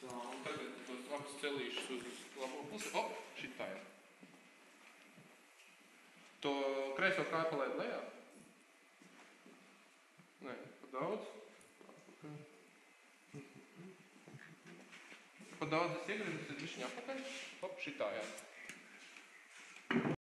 Tā, un tagad tos abas celīšus uz labo pusi. O, šitā ir. To kreiso kāju palaid lejā? Nē, pa daudz. Pa daudz es iegribu, tad višķiņ apakaļ. Hop, šitā jā.